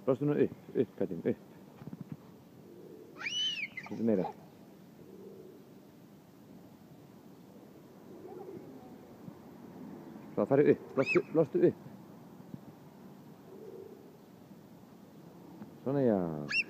Blástu nú upp, Katrín, upp. Þetta meira. Svo það farið upp, blástu upp. Svona, já.